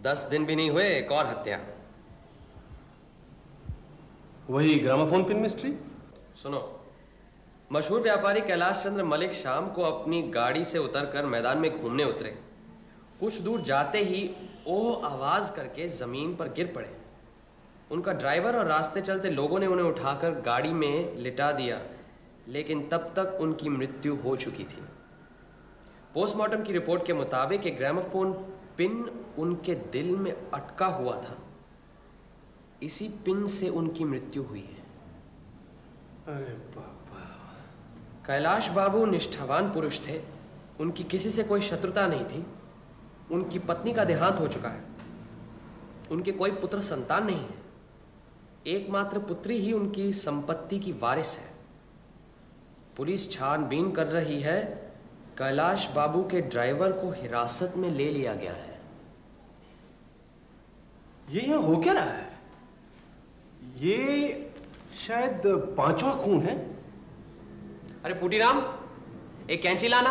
10 दिन भी नहीं हुए एक और हत्या। वही ग्रामोफोन पिन मिस्ट्री। सुनो, मशहूर व्यापारी कैलाश चंद्र मलिक शाम को अपनी गाड़ी से उतरकर मैदान में घूमने उतरे। कुछ दूर जाते ही ओह आवाज करके जमीन पर गिर पड़े। उनका ड्राइवर और रास्ते चलते लोगों ने उन्हें उठाकर गाड़ी में लिटा दिया, लेकिन तब तक उनकी मृत्यु हो चुकी थी। पोस्टमार्टम की रिपोर्ट के मुताबिक एक ग्रामोफोन पिन उनके दिल में अटका हुआ था। इसी पिन से उनकी मृत्यु हुई है। अरे बाबा। कैलाश बाबू निष्ठावान पुरुष थे। उनकी किसी से कोई शत्रुता नहीं थी। उनकी पत्नी का देहांत हो चुका है। उनके कोई पुत्र संतान नहीं है। एकमात्र पुत्री ही उनकी संपत्ति की वारिस है। पुलिस छानबीन कर रही है। कैलाश बाबू के ड्राइवर को हिरासत में ले लिया गया है। ये यहाँ हो क्या रहा है? ये शायद 5वां खून है। अरे फूटीराम, एक कैंची लाना।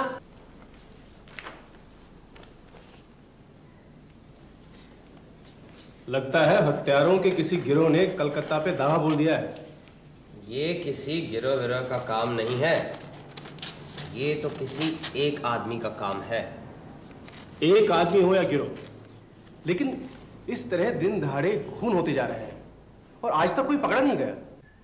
लगता है हत्यारों के किसी गिरोह ने कलकत्ता पे दावा बोल दिया है। ये किसी गिरोह विरोह का काम नहीं है। ये तो किसी एक आदमी का काम है। एक आदमी हो या गिरोह, लेकिन इस तरह दिन दहाड़े खून होते जा रहे हैं और आज तक कोई पकड़ा नहीं गया।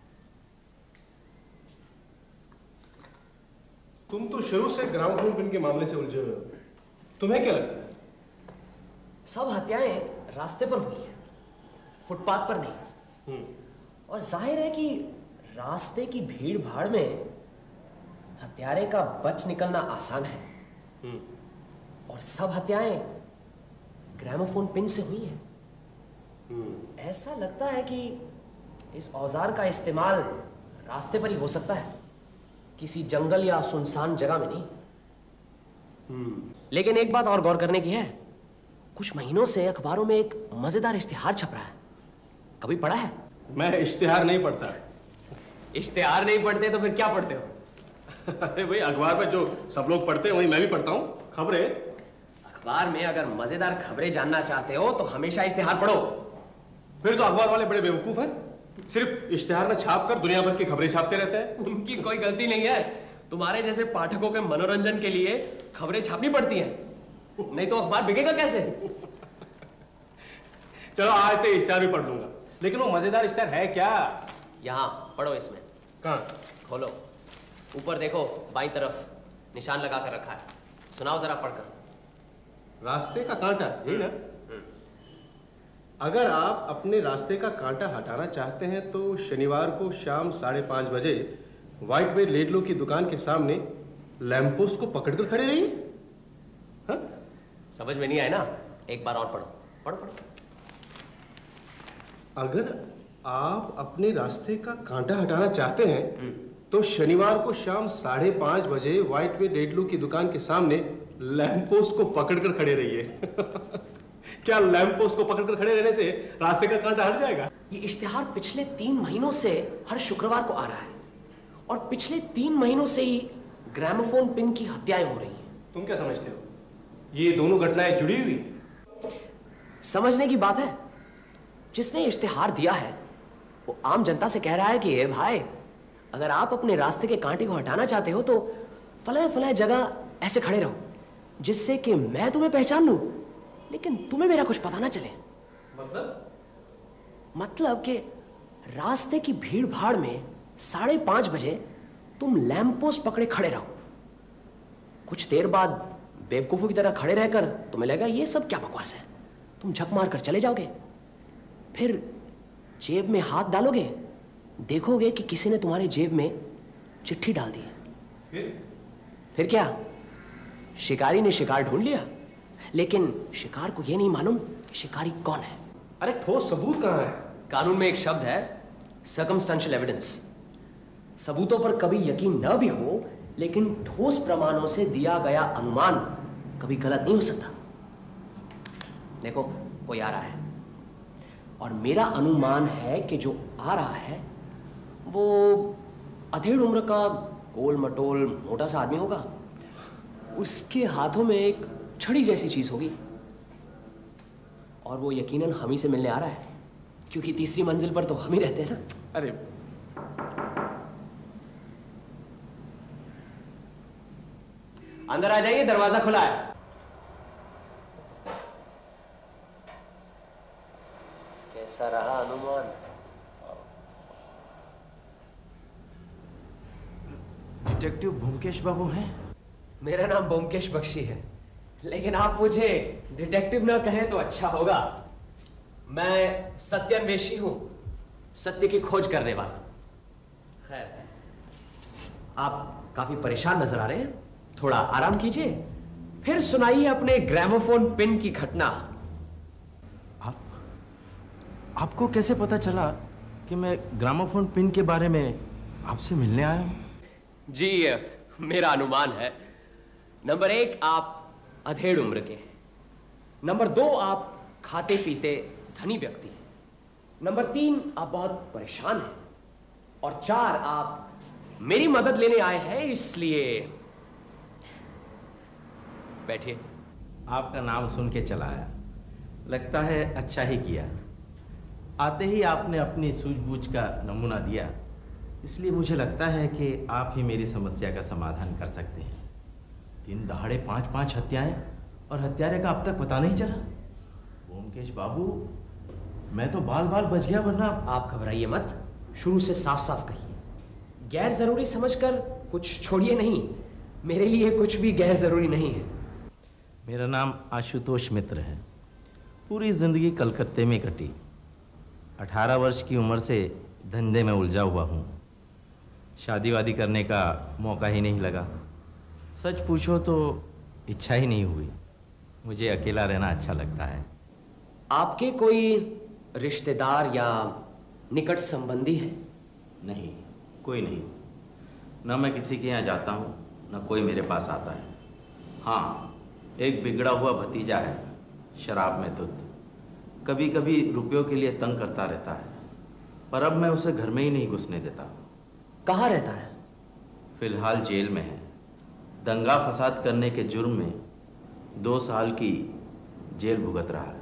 तुम तो शुरू से ग्रामोफोन पिन के मामले से उलझे हुए हो। तुम्हें क्या लगता है? सब हत्याएं रास्ते पर हुई हैं, फुटपाथ पर नहीं। और जाहिर है कि रास्ते की भीड़ भाड़ में हत्यारे का बच निकलना आसान है। और सब हत्याएं ग्रामोफोन पिन से हुई हैं। ऐसा लगता है कि इस औजार का इस्तेमाल रास्ते पर ही हो सकता है, किसी जंगल या सुनसान जगह में नहीं। लेकिन एक बात और गौर करने की है। कुछ महीनों से अखबारों में एक मजेदार इश्तिहार छप रहा है। कभी पढ़ा है? मैं इश्तिहार नहीं पढ़ता। इश्तिहार नहीं पढ़ते तो फिर क्या पढ़ते हो? अरे भाई, अखबार में जो सब लोग पढ़ते हैं वही मैं भी पढ़ता हूँ। खबरें। अखबार में अगर मजेदार खबरें जानना चाहते हो तो हमेशा इश्तिहार पढ़ो। फिर तो अखबार वाले बड़े बेवकूफ हैं। सिर्फ इश्तिहार में छाप कर दुनिया भर की खबरें छापते रहते हैं। उनकी कोई गलती नहीं है। तुम्हारे जैसे पाठकों के मनोरंजन के लिए खबरें छापनी पड़ती हैं, नहीं तो अखबार बिकेगा कैसे? चलो आज से इश्तिहार भी पढ़ लूंगा, लेकिन वो मजेदार इश्तिहार है क्या? यहाँ पढ़ो। इसमें कहाँ? खोलो, ऊपर देखो, बाईं तरफ निशान लगा कर रखा है। सुनाओ जरा पढ़कर। रास्ते का कांटा, यही ना? अगर आप अपने रास्ते का कांटा हटाना चाहते हैं तो शनिवार को शाम 5:30 बजे व्हाइट वे लेडलो की दुकान के सामने लैंप पोस्ट को पकड़कर खड़े रहिए। हाँ? समझ में नहीं आया ना? एक बार और पढ़ो। पढ़ो पढ़ो। अगर आप अपने रास्ते का कांटा हटाना चाहते हैं तो शनिवार को शाम 5:30 बजे व्हाइट वे लेडलो की दुकान के सामने लैंप पोस्ट को पकड़कर खड़े रहिए। क्या लैंप पोस्ट को पकड़कर खड़े रहने से रास्ते का कांटा हट जाएगा? ये इश्तिहार पिछले 3 महीनों से हर शुक्रवार को आ रहा है और पिछले 3 महीनों से ही ग्रामोफोन पिन की हत्याएं हो रही हैं। तुम क्या समझते हो? ये दोनों घटनाएं जुड़ी हुई? समझने की बात है। जिसने इश्तिहार दिया है वो आम जनता से कह रहा है कि ए भाई, अगर आप अपने रास्ते के कांटे को हटाना चाहते हो तो फलाए फलाए जगह ऐसे खड़े रहो, जिससे कि मैं तुम्हें पहचान लूं लेकिन तुम्हें मेरा कुछ पता ना चले। मतलब कि रास्ते की भीड़ भाड़ में 5:30 बजे तुम लैंप पोस्ट पकड़े खड़े रहो। कुछ देर बाद बेवकूफों की तरह खड़े रहकर तुम्हें लगेगा ये सब क्या बकवास है। तुम झक मार कर चले जाओगे। फिर जेब में हाथ डालोगे, देखोगे कि किसी ने तुम्हारे जेब में चिट्ठी डाल दी है। फिर क्या? शिकारी ने शिकार ढूंढ लिया, लेकिन शिकार को यह नहीं मालूम कि शिकारी कौन है। अरे ठोस सबूत कहाँ है? कानून में एक शब्द है सर्कमस्टेंशियल एविडेंस। सबूतों पर कभी यकीन न भी हो, लेकिन ठोस प्रमाणों से दिया गया अनुमान कभी गलत नहीं हो सकता। देखो, कोई आ रहा है और मेरा अनुमान है कि जो आ रहा है वो अधेड़ उम्र का गोल मटोल मोटा सा आदमी होगा। उसके हाथों में एक छड़ी जैसी चीज होगी और वो यकीनन हम ही से मिलने आ रहा है, क्योंकि तीसरी मंजिल पर तो हम ही रहते हैं ना। अरे अंदर आ जाइए, दरवाजा खुला है। कैसा रहा अनुमान? डिटेक्टिव ब्योमकेश बाबू हैं? मेरा नाम ब्योमकेश बख्शी है, लेकिन आप मुझे डिटेक्टिव ना कहें तो अच्छा होगा। मैं सत्यान्वेषी हूं, सत्य की खोज करने वाला। खैर, आप काफी परेशान नजर आ रहे हैं, थोड़ा आराम कीजिए, फिर सुनाइए अपने ग्रामोफोन पिन की घटना। आपको कैसे पता चला कि मैं ग्रामोफोन पिन के बारे में आपसे मिलने आया हूं? जी, मेरा अनुमान है। नंबर 1, आप अधेड़ उम्र के हैं। नंबर 2, आप खाते पीते धनी व्यक्ति हैं। नंबर 3, आप बहुत परेशान हैं। और 4, आप मेरी मदद लेने आए हैं, इसलिए बैठिए। आपका नाम सुन के चला आया, लगता है अच्छा ही किया। आते ही आपने अपनी सूझबूझ का नमूना दिया, इसलिए मुझे लगता है कि आप ही मेरी समस्या का समाधान कर सकते हैं। दिन दहाड़े 5-5 हत्याएं, और हत्यारे का अब तक पता नहीं चला। ब्योमकेश बाबू, मैं तो बाल बाल बच गया, वरना। आप घबराइए मत, शुरू से साफ साफ कहिए। गैर जरूरी समझकर कुछ छोड़िए नहीं, मेरे लिए कुछ भी गैर जरूरी नहीं है। मेरा नाम आशुतोष मित्र है। पूरी जिंदगी कलकत्ते में कटी। 18 वर्ष की उम्र से धंधे में उलझा हुआ हूँ। शादी वादी करने का मौका ही नहीं लगा। सच पूछो तो इच्छा ही नहीं हुई। मुझे अकेला रहना अच्छा लगता है। आपके कोई रिश्तेदार या निकट संबंधी है? नहीं, कोई नहीं। न मैं किसी के यहाँ जाता हूँ, न कोई मेरे पास आता है। हाँ, एक बिगड़ा हुआ भतीजा है, शराब में धुत। कभी कभी रुपयों के लिए तंग करता रहता है, पर अब मैं उसे घर में ही नहीं घुसने देता। कहाँ रहता है? फिलहाल जेल में है। दंगा फसाद करने के जुर्म में 2 साल की जेल भुगत रहा है।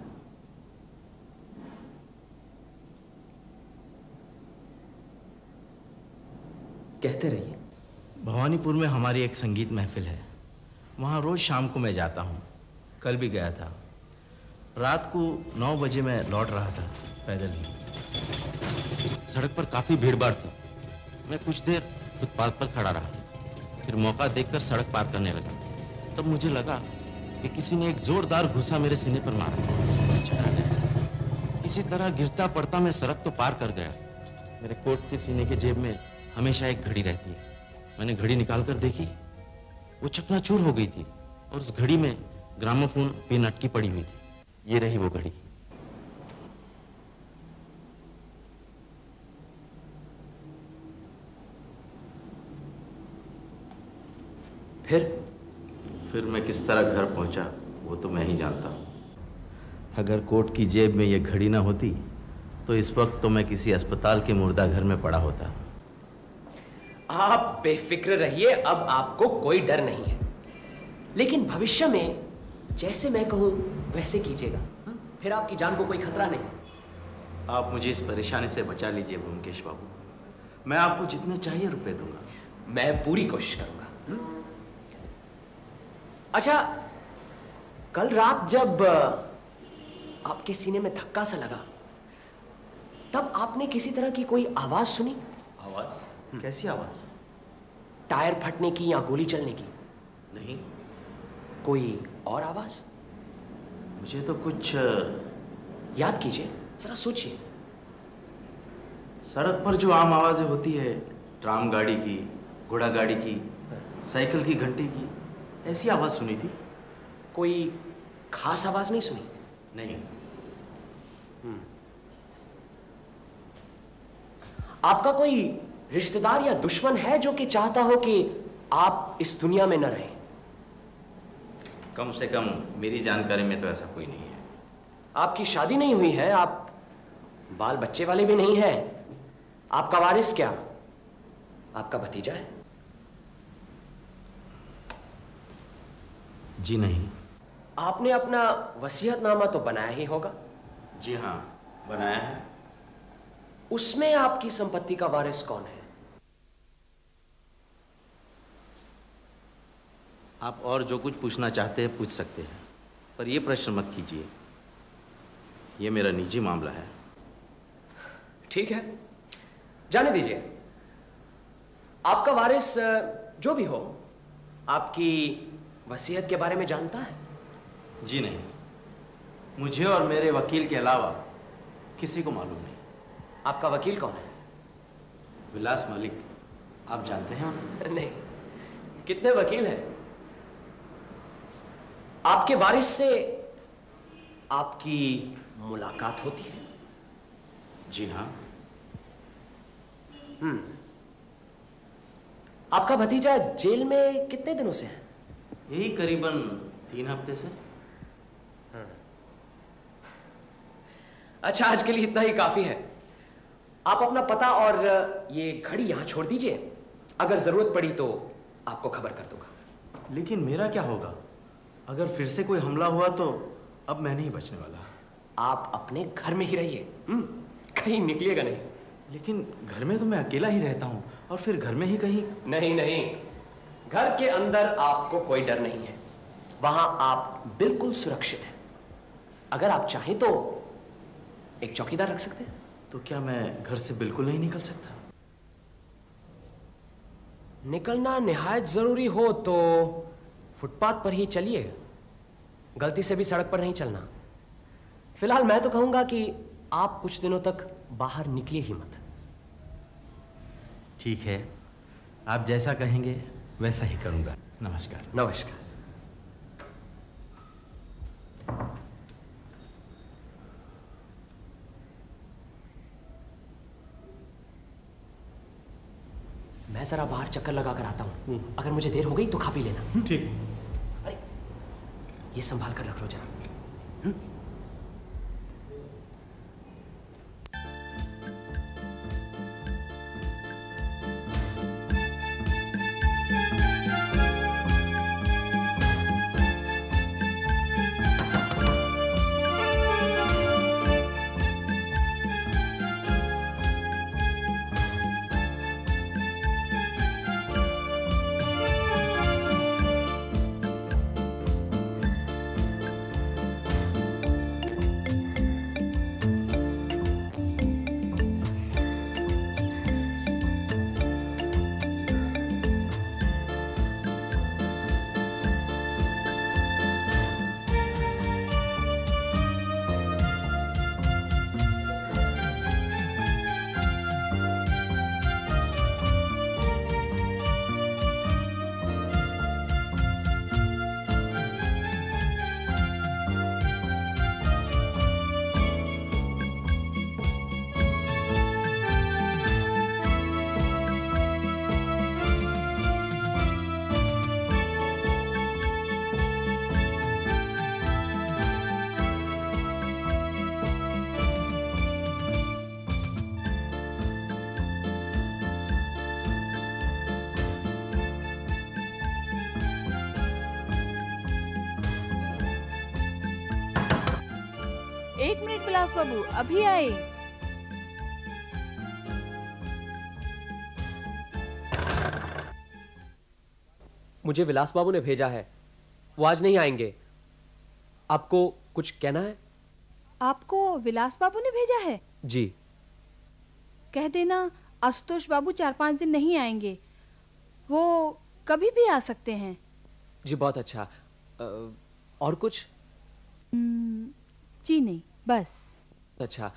कहते रहिए। भवानीपुर में हमारी एक संगीत महफिल है, वहाँ रोज शाम को मैं जाता हूँ। कल भी गया था। रात को 9 बजे मैं लौट रहा था पैदल ही। सड़क पर काफ़ी भीड़ भाड़ थी। मैं कुछ देर फुटपाथ पर खड़ा रहा, फिर मौका देखकर सड़क पार करने लगा। तब मुझे लगा कि किसी ने एक जोरदार घूसा मेरे सीने पर मारा। चढ़ा गया। किसी तरह गिरता पड़ता मैं सड़क तो पार कर गया। मेरे कोट के सीने के जेब में हमेशा एक घड़ी रहती है। मैंने घड़ी निकाल कर देखी, वो चकनाचूर हो गई थी, और उस घड़ी में ग्रामोफोन पिन अटकी पड़ी हुई थी। ये रही वो घड़ी। फिर मैं किस तरह घर पहुंचा वो तो मैं ही जानता हूं। अगर कोट की जेब में ये घड़ी ना होती तो इस वक्त तो मैं किसी अस्पताल के मुर्दा घर में पड़ा होता। आप बेफिक्र रहिए, अब आपको कोई डर नहीं है। लेकिन भविष्य में जैसे मैं कहूं वैसे कीजिएगा, फिर आपकी जान को कोई खतरा नहीं। आप मुझे इस परेशानी से बचा लीजिए ब्योमकेश बाबू। मैं आपको जितने चाहिए रुपए दूंगा। मैं पूरी कोशिश करूंगा। अच्छा, कल रात जब आपके सीने में धक्का सा लगा, तब आपने किसी तरह की कोई आवाज सुनी? आवाज? कैसी आवाज? टायर फटने की या गोली चलने की? नहीं। कोई और आवाज? मुझे तो कुछ याद कीजिए, जरा सोचिए। सड़क पर जो आम आवाजें होती है, ट्राम गाड़ी की, घोड़ा गाड़ी की, साइकिल की घंटी की, ऐसी आवाज सुनी थी। कोई खास आवाज नहीं सुनी? नहीं। आपका कोई रिश्तेदार या दुश्मन है जो कि चाहता हो कि आप इस दुनिया में न रहें? कम से कम मेरी जानकारी में तो ऐसा कोई नहीं है। आपकी शादी नहीं हुई है, आप बाल बच्चे वाले भी नहीं हैं। आपका वारिस क्या आपका भतीजा है? जी नहीं। आपने अपना वसीयतनामा तो बनाया ही होगा? जी हाँ, बनाया है। उसमें आपकी संपत्ति का वारिस कौन है? आप और जो कुछ पूछना चाहते हैं पूछ सकते हैं, पर यह प्रश्न मत कीजिए। यह मेरा निजी मामला है। ठीक है, जाने दीजिए। आपका वारिस जो भी हो, आपकी वसीयत के बारे में जानता है? जी नहीं, मुझे और मेरे वकील के अलावा किसी को मालूम नहीं। आपका वकील कौन है? विलास मलिक, आप जानते हैं उन्हें? नहीं। कितने वकील हैं? आपके वारिस से आपकी मुलाकात होती है? जी हाँ। आपका भतीजा जेल में कितने दिनों से है? यही करीबन 3 हफ्ते से। अच्छा, आज के लिए इतना ही काफी है। आप अपना पता और ये घड़ी यहां छोड़ दीजिए। अगर जरूरत पड़ी तो आपको खबर कर दूंगा। लेकिन मेरा क्या होगा? अगर फिर से कोई हमला हुआ तो अब मैं नहीं बचने वाला। आप अपने घर में ही रहिए, कहीं निकलिएगा नहीं। लेकिन घर में तो मैं अकेला ही रहता हूँ, और फिर घर में ही कहीं। नहीं नहीं, घर के अंदर आपको कोई डर नहीं है। वहां आप बिल्कुल सुरक्षित हैं। अगर आप चाहें तो एक चौकीदार रख सकते हैं। तो क्या मैं घर से बिल्कुल नहीं निकल सकता? निकलना निहायत जरूरी हो तो फुटपाथ पर ही चलिए। गलती से भी सड़क पर नहीं चलना। फिलहाल मैं तो कहूंगा कि आप कुछ दिनों तक बाहर निकलिए ही मत। ठीक है, आप जैसा कहेंगे वैसा ही करूंगा। नमस्कार। नमस्कार। मैं जरा बाहर चक्कर लगा कर आता हूं। अगर मुझे देर हो गई तो खा पी लेना। ठीक। अरे, ये संभाल कर रख लो जरा। एक मिनट विलास बाबू, अभी आए। मुझे विलास बाबू ने भेजा है। वो आज नहीं आएंगे। आपको कुछ कहना है? आपको विलास बाबू ने भेजा है? जी। कह देना आशुतोष बाबू 4-5 दिन नहीं आएंगे। वो कभी भी आ सकते हैं। जी, बहुत अच्छा। और कुछ? जी नहीं, बस। अच्छा।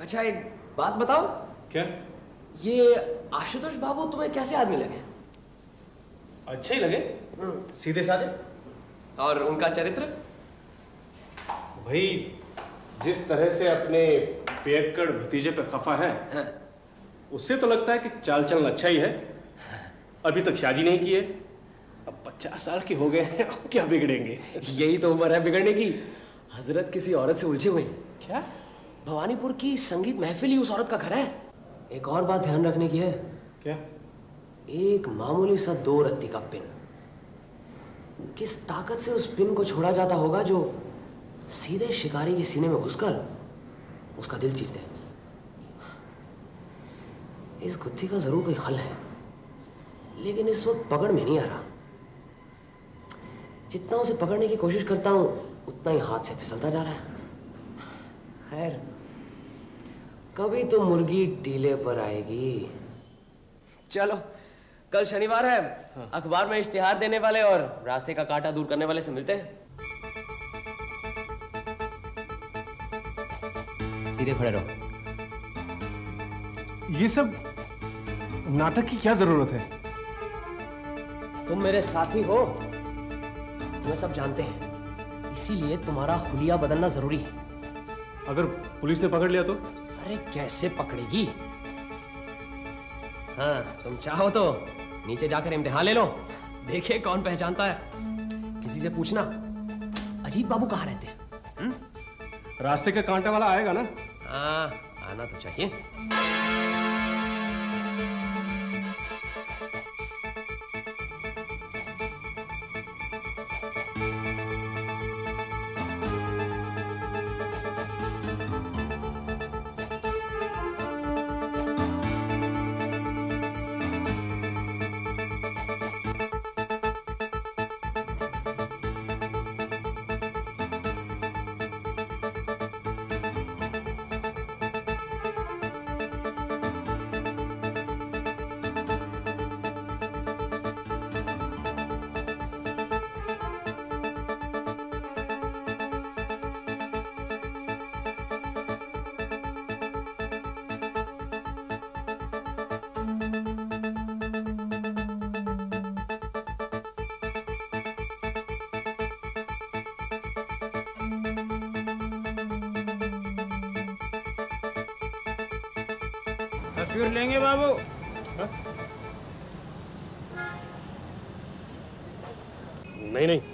अच्छा एक बात बताओ, क्या? ये आशुतोष बाबू तुम्हें कैसे आदमी लगे? अच्छे ही लगे, सीधे साधे। और उनका चरित्र? भाई जिस तरह से अपने पियक्कड़ भतीजे पे खफा है, हाँ। उससे तो लगता है कि चाल चलन अच्छा ही है। अभी तक शादी नहीं की है, अब 50 साल के हो गए हैं, अब क्या बिगड़ेंगे? यही तो उम्र है बिगड़ने की। हजरत किसी औरत से उलझे हुए हैं। क्या? भवानीपुर की संगीत महफिल ही उस औरत का घर है। एक और बात ध्यान रखने की है। क्या? एक मामूली सा 2 रत्ती का पिन, किस ताकत से उस पिन को छोड़ा जाता होगा जो सीधे शिकारी के सीने में घुसकर उसका दिल चीर दे। इस गुत्थी का जरूर कोई हल है, लेकिन इस वक्त पकड़ में नहीं आ रहा। जितना उसे पकड़ने की कोशिश करता हूं उतना ही हाथ से फिसलता जा रहा है। खैर, कभी तो मुर्गी टीले पर आएगी। चलो, कल शनिवार है। हाँ। अखबार में इश्तिहार देने वाले और रास्ते का कांटा दूर करने वाले से मिलते हैं। सीधे खड़े रहो। ये सब नाटक की क्या जरूरत है? तुम मेरे साथी हो, तुम्हें सब जानते हैं, इसीलिए तुम्हारा हुलिया बदलना जरूरी है। अगर पुलिस ने पकड़ लिया तो? अरे कैसे पकड़ेगी? हाँ, तुम चाहो तो नीचे जाकर इम्तिहान ले लो, देखिए कौन पहचानता है। किसी से पूछना अजीत बाबू कहाँ रहते हैं। रास्ते का कांटा वाला आएगा ना? हाँ, आना तो चाहिए। तस्वीर लेंगे बाबू? नहीं नहीं।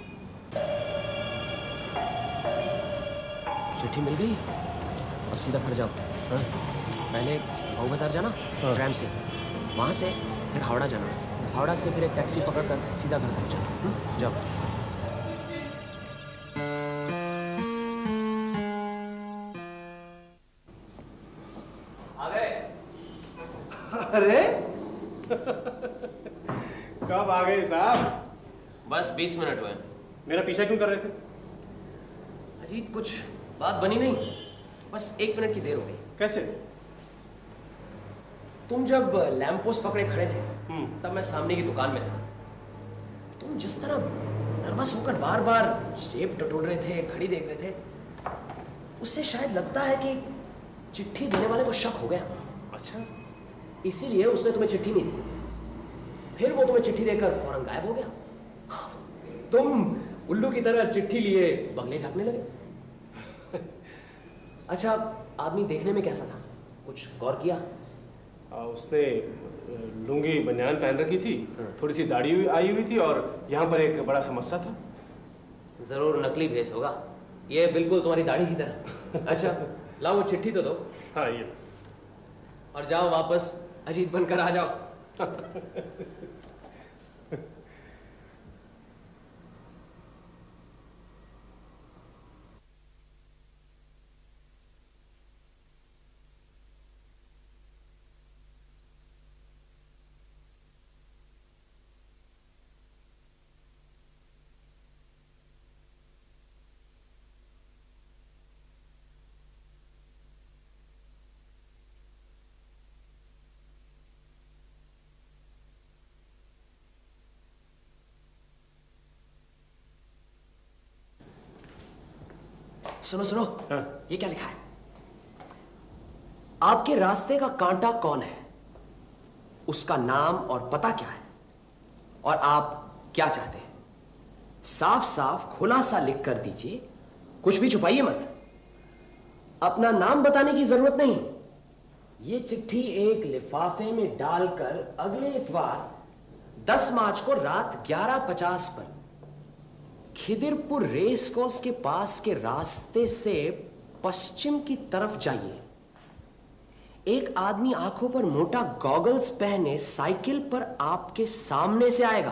चिट्ठी मिल गई, अब सीधा घर जाओ। हाँ? पहले भाऊ बाजार जाना, हाँ। ट्रैम से, वहां से फिर हावड़ा जाना, हावड़ा से फिर एक टैक्सी पकड़कर सीधा घर पहुंचना। जाओ। अरे कब आ गए साहब? बस 20 मिनट हुए। मेरा पीछा क्यों कर रहे थे? अजीत, कुछ बात बनी नहीं, बस 1 मिनट की देर हो गई। कैसे? तुम जब लैंप पोस्ट पकड़े खड़े थे तब मैं सामने की दुकान में था। तुम जिस तरह नर्वस होकर बार बार शेप टटोल रहे थे, घड़ी देख रहे थे, उससे शायद लगता है कि चिट्ठी देने वाले को शक हो गया। अच्छा, इसीलिए उसने तुम्हें चिट्ठी नहीं दी। फिर वो तुम्हें चिट्ठी देकर फौरन गायब हो गया। तुम उल्लू की तरह चिट्ठी लिए बंगले झांकने लगे। अच्छा, आदमी देखने में कैसा था, कुछ गौर किया? उसने लुंगी बनियान पहन रखी थी, थोड़ी सी दाढ़ी आई हुई थी और यहाँ पर एक बड़ा समस्या था। जरूर नकली भेस होगा, ये बिल्कुल तुम्हारी दाढ़ी की तरह। अच्छा, लाओ वो चिट्ठी तो दो। हाँ, ये। और जाओ वापस अजीत बनकर आ जाओ। सुनो सुनो, हाँ। ये क्या लिखा है? आपके रास्ते का कांटा कौन है, उसका नाम और पता क्या है, और आप क्या चाहते हैं? साफ साफ खुलासा लिख कर दीजिए, कुछ भी छुपाइए मत। अपना नाम बताने की जरूरत नहीं। यह चिट्ठी एक लिफाफे में डालकर अगले इतवार 10 मार्च को रात 11:50 पर खिदिरपुर रेस कोर्स के पास के रास्ते से पश्चिम की तरफ जाइए। एक आदमी आंखों पर मोटा गॉगल्स पहने साइकिल पर आपके सामने से आएगा।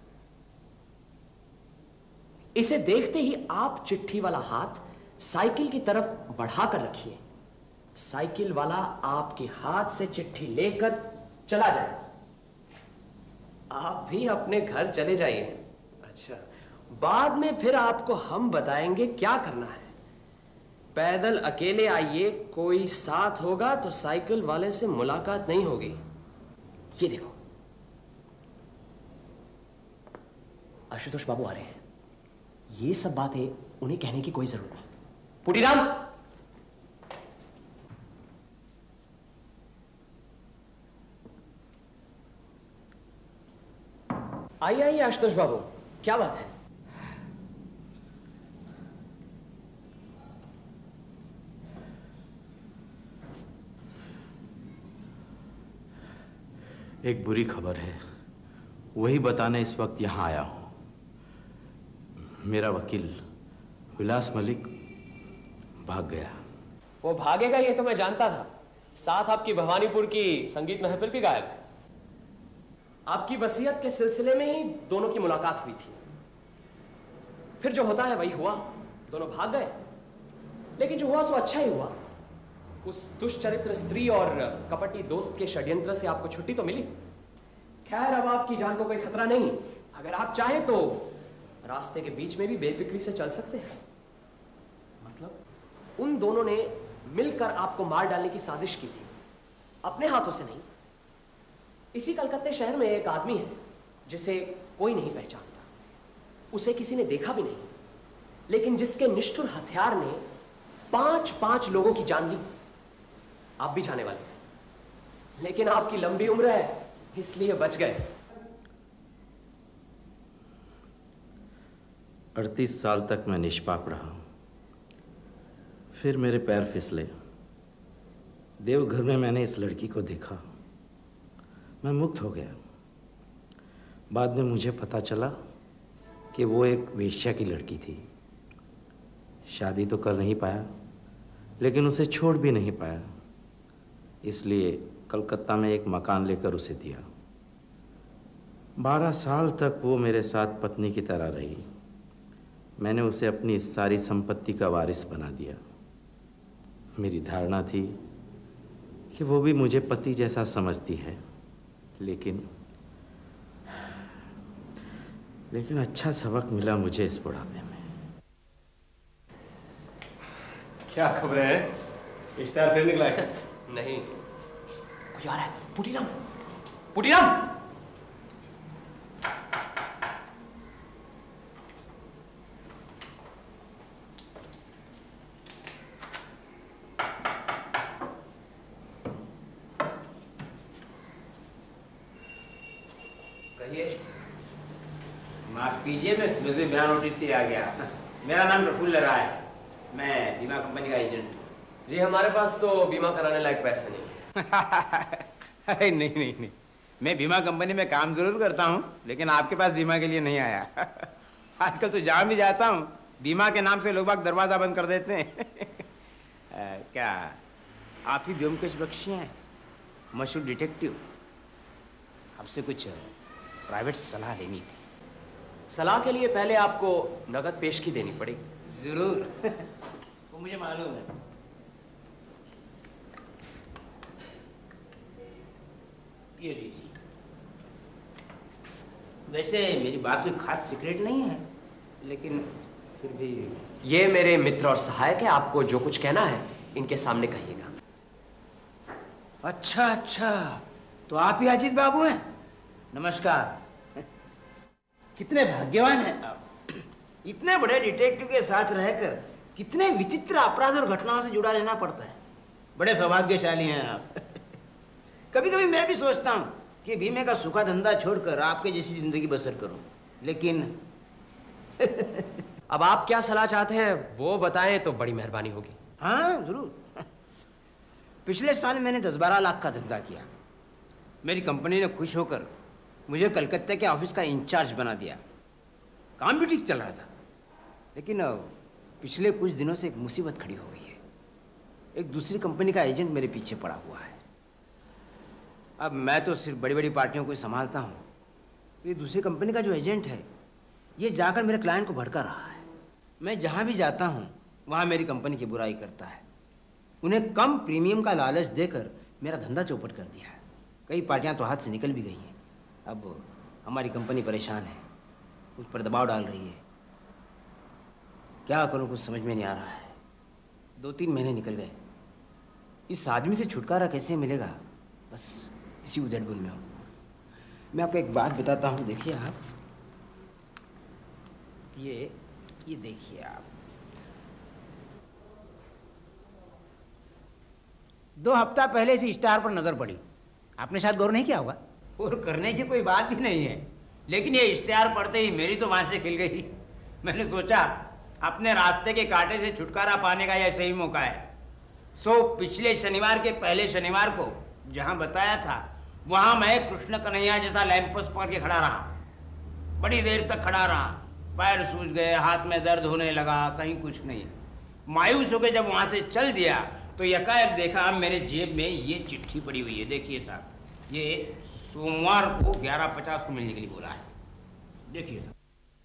इसे देखते ही आप चिट्ठी वाला हाथ साइकिल की तरफ बढ़ाकर रखिए। साइकिल वाला आपके हाथ से चिट्ठी लेकर चला जाए। आप भी अपने घर चले जाइए। अच्छा, बाद में फिर आपको हम बताएंगे क्या करना है। पैदल अकेले आइए, कोई साथ होगा तो साइकिल वाले से मुलाकात नहीं होगी। ये देखो, आशुतोष बाबू आ रहे हैं। ये सब बातें उन्हें कहने की कोई जरूरत नहीं। पुटीराम, आइए आइए आशुतोष बाबू, क्या बात है? एक बुरी खबर है, वही बताने इस वक्त यहां आया हूं। मेरा वकील विलास मलिक भाग गया। वो भागेगा ये तो मैं जानता था। साथ आपकी भवानीपुर की संगीत महफिल भी गायब है। आपकी वसीयत के सिलसिले में ही दोनों की मुलाकात हुई थी। फिर जो होता है वही हुआ, दोनों भाग गए। लेकिन जो हुआ सो अच्छा ही हुआ। उस दुष्चरित्र स्त्री और कपटी दोस्त के षड्यंत्र से आपको छुट्टी तो मिली। खैर, अब आपकी जान को कोई खतरा नहीं। अगर आप चाहें तो रास्ते के बीच में भी बेफिक्री से चल सकते हैं। मतलब, उन दोनों ने मिलकर आपको मार डालने की साजिश की थी, अपने हाथों से नहीं। इसी कलकत्ते शहर में एक आदमी है जिसे कोई नहीं पहचानता। उसे किसी ने देखा भी नहीं, लेकिन जिसके निष्ठुर हथियार ने 5-5 लोगों की जान ली। आप भी जाने वाले थे, लेकिन आपकी लंबी उम्र है इसलिए बच गए। 38 साल तक मैं निष्पाप रहा। फिर मेरे पैर फिसले। देवघर में मैंने इस लड़की को देखा, मैं मुक्त हो गया। बाद में मुझे पता चला कि वो एक वेश्या की लड़की थी। शादी तो कर नहीं पाया, लेकिन उसे छोड़ भी नहीं पाया। इसलिए कलकत्ता में एक मकान लेकर उसे दिया। 12 साल तक वो मेरे साथ पत्नी की तरह रही। मैंने उसे अपनी सारी संपत्ति का वारिस बना दिया। मेरी धारणा थी कि वो भी मुझे पति जैसा समझती है, लेकिन अच्छा सबक मिला मुझे इस बुढ़ापे में। क्या खबरें हैं? इश्तेहार फिर निकला है? नहीं, कोई आ रहा है। पुटीराम, पुटीराम! माफ कीजिए, मैं सुबह बिना नोटिस के आ गया। मेरा नाम प्रफुल्ल राय है, मैं बीमा कंपनी का एजेंट हूँ। जी, हमारे पास तो बीमा कराने लायक पैसे नहीं अरे नहीं, मैं बीमा कंपनी में काम जरूर करता हूँ, लेकिन आपके पास बीमा के लिए नहीं आया। आजकल तो जहाँ भी जाता हूँ बीमा के नाम से लोग बाग दरवाजा बंद कर देते हैं। क्या आप ही व्योमकेश बख्शी हैं, मशहूर डिटेक्टिव? आपसे कुछ प्राइवेट सलाह लेनी थी। सलाह के लिए पहले आपको नगद पेशगी देनी पड़ेगी। जरूर। वो मुझे मालूम है। ये लीजिए। वैसे मेरी बात कोई खास सीक्रेट नहीं है, लेकिन फिर भी ये मेरे मित्र और सहायक है। आपको जो कुछ कहना है इनके सामने कहिएगा। अच्छा, तो आप ही अजीत बाबू हैं? नमस्कार। कितने भाग्यवान हैं आप। इतने बड़े डिटेक्टिव के साथ रहकर कितने विचित्र अपराध और घटनाओं से जुड़ा रहना पड़ता है। बड़े सौभाग्यशाली हैं आप। कभी कभी मैं भी सोचता हूँ कि बीमे का सूखा धंधा छोड़कर आपके जैसी जिंदगी बसर करूं, लेकिन अब आप क्या सलाह चाहते हैं वो बताएं तो बड़ी मेहरबानी होगी। हाँ जरूर। पिछले साल मैंने 10-12 लाख का धंधा किया। मेरी कंपनी ने खुश होकर मुझे कलकत्ते के ऑफिस का इंचार्ज बना दिया। काम भी ठीक चल रहा था, लेकिन पिछले कुछ दिनों से एक मुसीबत खड़ी हो गई है। एक दूसरी कंपनी का एजेंट मेरे पीछे पड़ा हुआ है। अब मैं तो सिर्फ बड़ी बड़ी पार्टियों को संभालता हूँ, ये दूसरी कंपनी का जो एजेंट है ये जाकर मेरे क्लाइंट को भड़का रहा है। मैं जहाँ भी जाता हूँ वहाँ मेरी कंपनी की बुराई करता है। उन्हें कम प्रीमियम का लालच देकर मेरा धंधा चौपट कर दिया है। कई पार्टियाँ तो हाथ से निकल भी गई हैं। अब हमारी कंपनी परेशान है, उस पर दबाव डाल रही है। क्या करूँ कुछ समझ में नहीं आ रहा है। 2-3 महीने निकल गए। इस आदमी से छुटकारा कैसे मिलेगा, बस इसी उधेड़-बुन में हूँ। मैं आपको एक बात बताता हूँ, देखिए आप, ये देखिए आप, 2 हफ्ता पहले इस स्टार पर नजर पड़ी। आपने शायद गौर नहीं किया होगा, और करने की कोई बात भी नहीं है, लेकिन ये इश्तेहार पढ़ते ही मेरी तो आंखें खिल गई। मैंने सोचा अपने रास्ते के कांटे से छुटकारा पाने का यह सही मौका है। सो पिछले शनिवार के पहले शनिवार को जहां बताया था वहां मैं कृष्ण कन्हैया जैसा लैंप पोस्ट पकड़ के खड़ा रहा। बड़ी देर तक खड़ा रहा, पैर सूज गए, हाथ में दर्द होने लगा, कहीं कुछ नहीं। मायूस होकर जब वहां से चल दिया तो यकायक देखा मेरे जेब में ये चिट्ठी पड़ी हुई है। देखिए साहब, ये सोमवार को 11:50 को मिलने के लिए बोला है। देखिए साहब,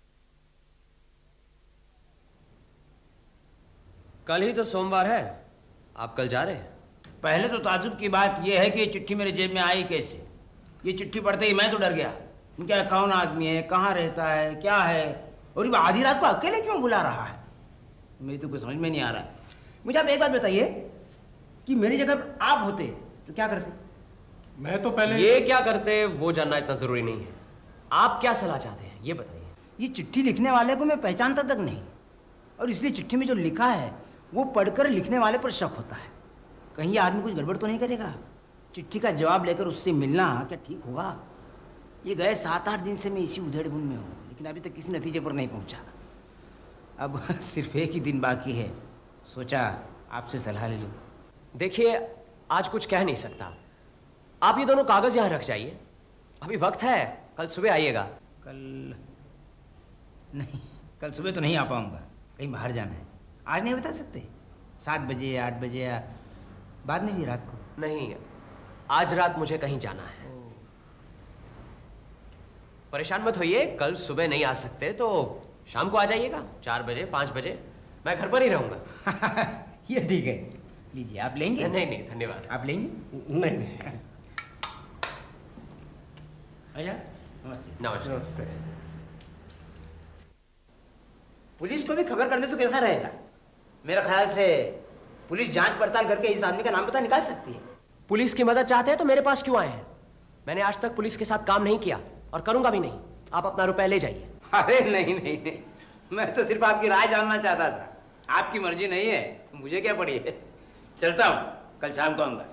कल ही तो सोमवार है, आप कल जा रहे हैं? पहले तो ताजुब की बात यह है कि ये चिट्ठी मेरे जेब में आई कैसे। ये चिट्ठी पढ़ते ही मैं तो डर गया। क्या कौन आदमी है, कहाँ रहता है, क्या है, और ये आधी रात को अकेले क्यों बुला रहा है, मेरी तो कुछ समझ में नहीं आ रहा है। मुझे आप एक बात बताइए कि मेरी जगह आप होते तो क्या करते? मैं तो पहले ये क्या करते वो जानना इतना जरूरी नहीं है। आप क्या सलाह चाहते हैं ये बताइए। ये चिट्ठी लिखने वाले को मैं पहचानता तक नहीं, और इसलिए चिट्ठी में जो लिखा है वो पढ़कर लिखने वाले पर शक होता है। कहीं ये आदमी कुछ गड़बड़ तो नहीं करेगा। चिट्ठी का जवाब लेकर उससे मिलना क्या ठीक होगा? ये गए 7-8 दिन से मैं इसी उधेड़-बुन में हूँ, लेकिन अभी तक किसी नतीजे पर नहीं पहुँचा। अब सिर्फ एक ही दिन बाकी है, सोचा आपसे सलाह ले लूँ। देखिए, आज कुछ कह नहीं सकता। आप ये दोनों कागज यहाँ रख जाइए, अभी वक्त है, कल सुबह आइएगा। कल नहीं, कल सुबह तो नहीं आ पाऊँगा, कहीं बाहर जाना है। आज नहीं बता सकते? 7 बजे, 8 बजे या बाद में भी रात को? नहीं, आज रात मुझे कहीं जाना है। परेशान मत होइए, कल सुबह नहीं आ सकते तो शाम को आ जाइएगा, 4 बजे, 5 बजे, मैं घर पर ही रहूंगा। ये ठीक है, लीजिए। आप लेंगे? नहीं नहीं, धन्यवाद। आप लेंगे? नहीं। अच्छा, नमस्ते। नमस्ते। पुलिस को भी खबर कर दे तो कैसा रहेगा? मेरा ख्याल से पुलिस जांच पड़ताल करके इस आदमी का नाम पता निकाल सकती है। पुलिस की मदद चाहते हैं तो मेरे पास क्यों आए हैं? मैंने आज तक पुलिस के साथ काम नहीं किया और करूंगा भी नहीं। आप अपना रुपए ले जाइए। अरे नहीं नहीं नहीं, मैं तो सिर्फ आपकी राय जानना चाहता था। आपकी मर्जी नहीं है तो मुझे क्या पड़ी है। चलता हूँ, कल शाम को आऊंगा।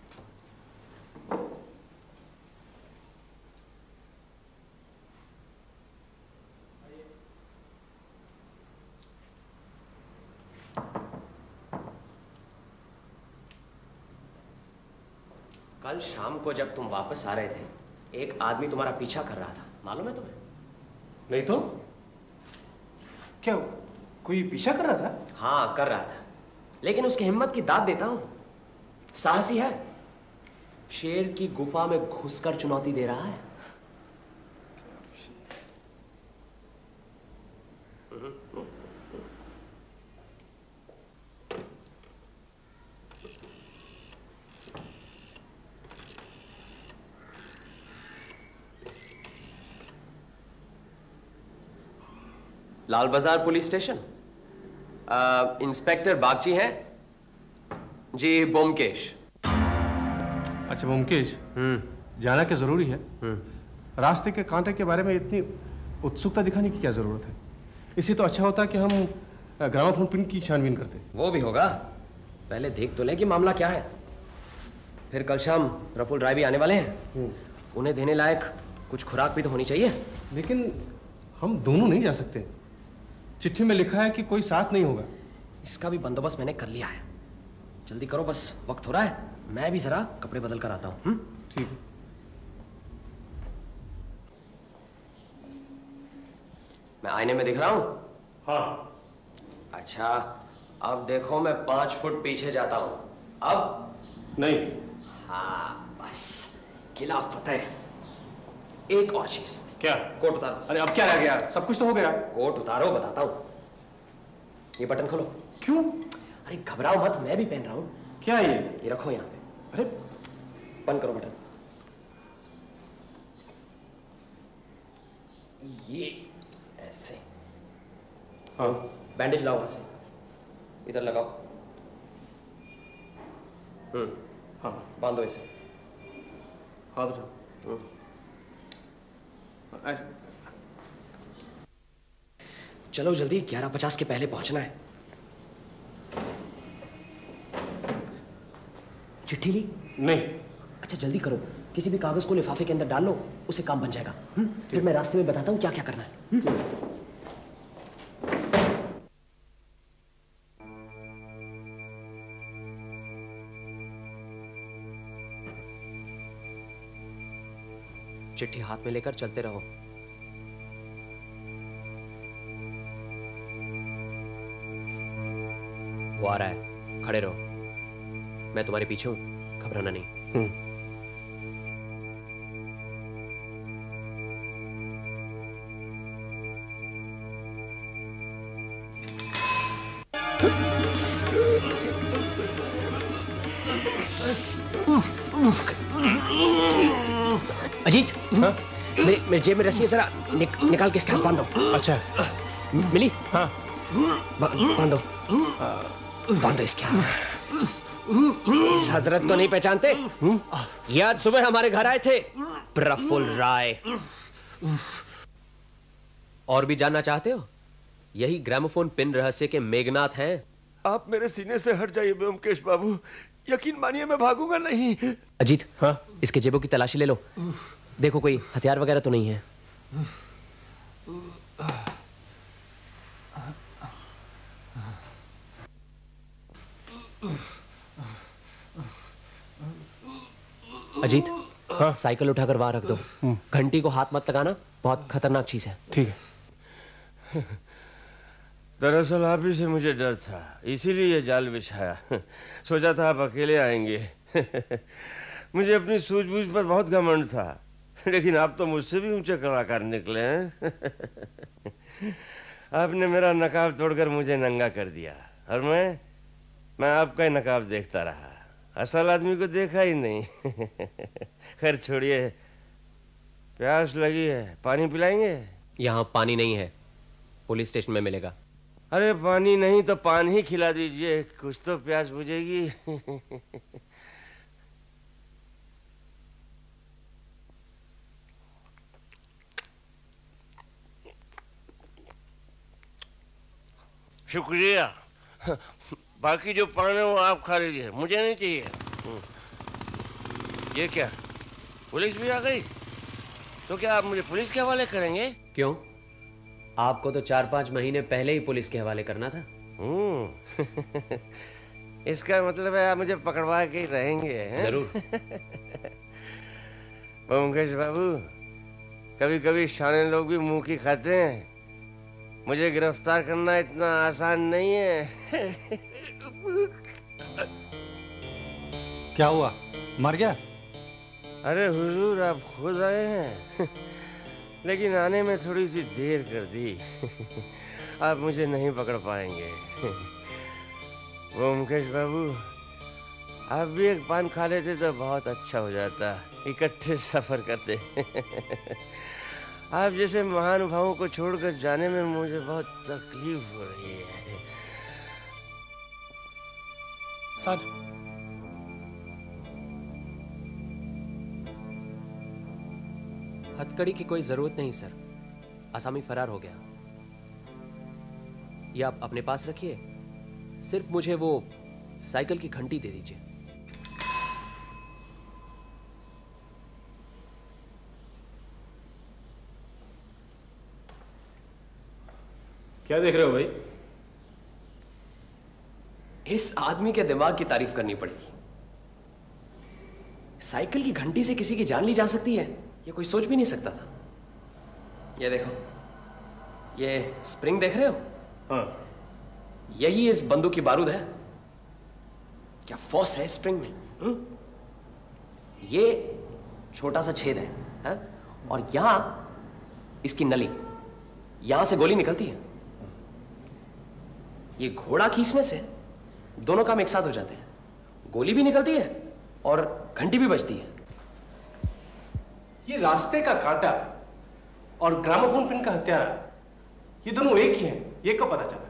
कल शाम को जब तुम वापस आ रहे थे, एक आदमी तुम्हारा पीछा कर रहा था, मालूम है तुम्हें? नहीं तो क्या कोई पीछा कर रहा था? हाँ, कर रहा था, लेकिन उसकी हिम्मत की दाद देता हूं। साहसी है, शेर की गुफा में घुसकर चुनौती दे रहा है। लाल बाजार पुलिस स्टेशन, इंस्पेक्टर बागची हैं जी। बोमकेश। अच्छा मुमकेश, जाना क्या जरूरी है? रास्ते के कांटे के बारे में इतनी उत्सुकता दिखाने की क्या जरूरत है? इससे तो अच्छा होता कि हम ग्रामोफोन प्रिंट की छानबीन करते। वो भी होगा, पहले देख तो ले कि मामला क्या है। फिर कल शाम प्रफुल्ल राय भी आने वाले हैं, उन्हें देने लायक कुछ खुराक भी तो होनी चाहिए। लेकिन हम दोनों नहीं जा सकते। चिट्ठी में लिखा है कि कोई साथ नहीं होगा। इसका भी बंदोबस्त मैंने कर लिया है। जल्दी करो, बस वक्त हो रहा है। मैं भी जरा कपड़े बदल कर आता हूँ। ठीक है। मैं आईने में दिख रहा हूँ? हाँ। अच्छा, अब देखो मैं 5 फुट पीछे जाता हूँ। अब नहीं। हाँ बस, किला फतेह। एक और चीज। क्या? कोट उतारो। अरे अब क्या रह गया? सब कुछ तो हो गया। कोट उतारो, बताता हूँ। ये बटन खोलो। क्यों? अरे घबराओ मत, मैं भी पहन रहा हूँ। क्या है ये रखो यहाँ पे। अरे बंद करो बटन। ये ऐसे। हाँ। बैंडेज लाओ वहां से, इधर लगाओ। हाँ। बांधो इसे। हाथ उठाओ। ऐसे। चलो जल्दी, 11:50 के पहले पहुंचना है। चिट्ठी ली? नहीं। अच्छा जल्दी करो, किसी भी कागज को लिफाफे के अंदर डाल लो, उसे काम बन जाएगा। फिर मैं रास्ते में बताता हूँ क्या क्या करना है। चिट्ठी हाथ में लेकर चलते रहो। वो आ रहा है, खड़े रहो। मैं तुम्हारे पीछे हूं, घबराना नहीं। अजीत, मेरे जेब में रस्सी है, जरा निकाल के इसके हाथ बांधो। अच्छा। मिली? हाँ। बांधो बांधो इसके हाथ। इस हजरत को नहीं पहचानते? ये आज सुबह हमारे घर आए थे, प्रफुल्ल राय। और भी जानना चाहते हो? यही ग्रामोफोन पिन रहस्य के मेघनाथ हैं। आप मेरे सीने से हट जाइए ब्योमकेश बाबू, यकीन मानिए मैं भागूंगा नहीं। अजीत, हाँ? इसके जेबों की तलाशी ले लो, देखो कोई हथियार वगैरह तो नहीं है। अजीत, हाँ? साइकिल उठाकर वहां रख दो। घंटी को हाथ मत लगाना, बहुत खतरनाक चीज है। ठीक है। दरअसल आप ही से मुझे डर था, इसीलिए ये जाल बिछाया। सोचा था आप अकेले आएंगे। मुझे अपनी सूझबूझ पर बहुत घमंड था, लेकिन आप तो मुझसे भी ऊंचे कलाकार निकले हैं। आपने मेरा नकाब तोड़कर मुझे नंगा कर दिया, और मैं आपका ही नकाब देखता रहा, असल आदमी को देखा ही नहीं। खैर छोड़िए, प्यास लगी है, पानी पिलाएंगे? यहाँ पानी नहीं है, पुलिस स्टेशन में मिलेगा। अरे पानी नहीं तो पानी ही खिला दीजिए, कुछ तो प्यास बुझेगी। शुक्रिया। बाकी जो पानी है वो आप खा लीजिए, मुझे नहीं चाहिए। ये क्या, पुलिस भी आ गई? तो क्या आप मुझे पुलिस के हवाले करेंगे? क्यों? आपको तो 4-5 महीने पहले ही पुलिस के हवाले करना था। इसका मतलब है आप मुझे पकड़वा के ही रहेंगे, हैं? जरूर। ब्योमकेश बाबू, कभी कभी शाने लोग भी मुंह की खाते हैं। मुझे गिरफ्तार करना इतना आसान नहीं है। क्या हुआ, मर गया? अरे हुजूर, आप खुद आए हैं। लेकिन आने में थोड़ी सी देर कर दी। आप मुझे नहीं पकड़ पाएंगे। ब्योमकेश बाबू, आप भी एक पान खा लेते तो बहुत अच्छा हो जाता, इकट्ठे सफर करते। आप जैसे महानुभावों को छोड़कर जाने में मुझे बहुत तकलीफ हो रही है। सर, हथकड़ी की कोई जरूरत नहीं सर, आसामी फरार हो गया। ये आप अपने पास रखिए, सिर्फ मुझे वो साइकिल की घंटी दे दीजिए। क्या देख रहे हो भाई? इस आदमी के दिमाग की तारीफ करनी पड़ेगी। साइकिल की घंटी से किसी की जान ली जा सकती है, ये कोई सोच भी नहीं सकता था। ये देखो, ये स्प्रिंग देख रहे हो? हाँ। यही इस बंदूक की बारूद है। क्या फोर्स है स्प्रिंग में? ये छोटा सा छेद है, और यहां इसकी नली, यहां से गोली निकलती है। ये घोड़ा खींचने से दोनों काम एक साथ हो जाते हैं, गोली भी निकलती है और घंटी भी बजती है। ये रास्ते का कांटा और ग्रामोफोन पिन का हत्यारा, ये दोनों एक ही हैं, ये कब पता चला?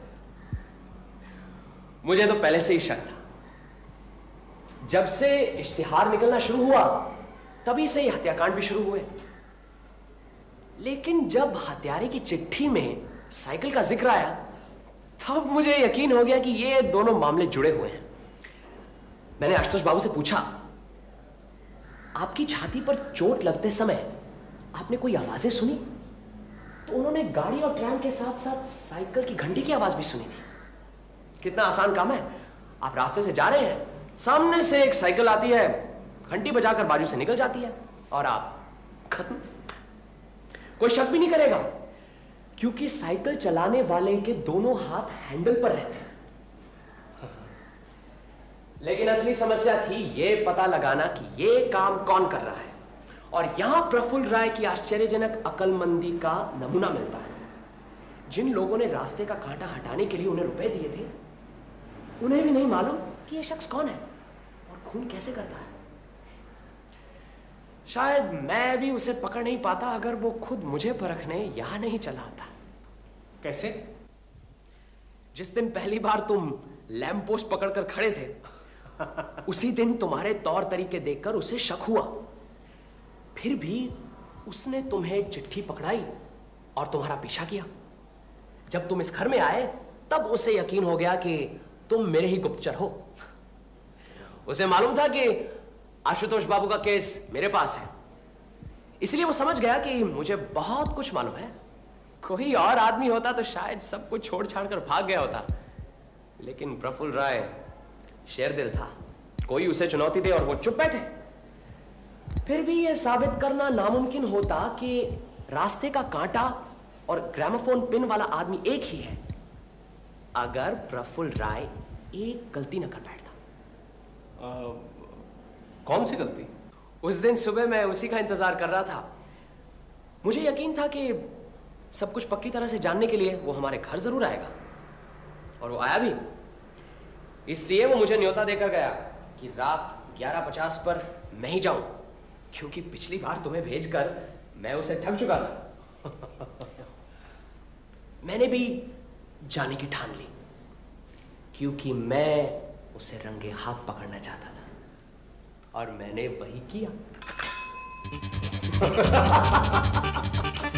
मुझे तो पहले से ही शक था। जब से इश्तिहार निकलना शुरू हुआ तभी से ही हत्याकांड भी शुरू हुए। लेकिन जब हत्यारे की चिट्ठी में साइकिल का जिक्र आया तब मुझे यकीन हो गया कि ये दोनों मामले जुड़े हुए हैं। मैंने आशुतोष बाबू से पूछा, आपकी छाती पर चोट लगते समय आपने कोई आवाजें सुनी? तो उन्होंने गाड़ी और ट्रैम के साथ साथ साइकिल की घंटी की आवाज भी सुनी थी। कितना आसान काम है, आप रास्ते से जा रहे हैं, सामने से एक साइकिल आती है, घंटी बजाकर बाजू से निकल जाती है और आप खत्म। कोई शक भी नहीं करेगा क्योंकि साइकिल चलाने वाले के दोनों हाथ हैंडल पर रहते हैं। लेकिन असली समस्या थी ये पता लगाना कि ये काम कौन कर रहा है, और यहां प्रफुल्ल राय की आश्चर्यजनक अक्लमंदी का नमूना मिलता है। जिन लोगों ने रास्ते का कांटा हटाने के लिए उन्हें रुपए दिए थे, उन्हें भी नहीं मालूम कि यह शख्स कौन है और खून कैसे करता है। शायद मैं भी उसे पकड़ नहीं पाता अगर वो खुद मुझे परखने यहां नहीं चला आता। कैसे? जिस दिन पहली बार तुम लैंप पोस्ट पकड़कर खड़े थे उसी दिन तुम्हारे तौर तरीके देखकर उसे शक हुआ। फिर भी उसने तुम्हें चिट्ठी पकड़ाई और तुम्हारा पीछा किया। जब तुम इस घर में आए तब उसे यकीन हो गया कि तुम मेरे ही गुप्तचर हो। उसे मालूम था कि आशुतोष बाबू का केस मेरे पास है, इसलिए वो समझ गया कि मुझे बहुत कुछ मालूम है। कोई और आदमी होता तो शायद सब कुछ छोड़ छाड़ कर भाग गया होता, लेकिन प्रफुल्ल राय शेरदिल था। कोई उसे चुनौती दे और वो चुप बैठे। फिर भी यह साबित करना नामुमकिन होता कि रास्ते का कांटा और ग्रामोफोन पिन वाला आदमी एक ही है, अगर प्रफुल्ल राय एक गलती न कर बैठता। कौन सी गलती? उस दिन सुबह मैं उसी का इंतजार कर रहा था। मुझे यकीन था कि सब कुछ पक्की तरह से जानने के लिए वो हमारे घर जरूर आएगा, और वो आया भी। इसलिए वो मुझे न्योता देकर गया कि रात 11:50 पर मैं ही जाऊं, क्योंकि पिछली बार तुम्हें भेजकर मैं उसे ठग चुका था। मैंने भी जाने की ठान ली, क्योंकि मैं उसे रंगे हाथ पकड़ना चाहता था, और मैंने वही किया।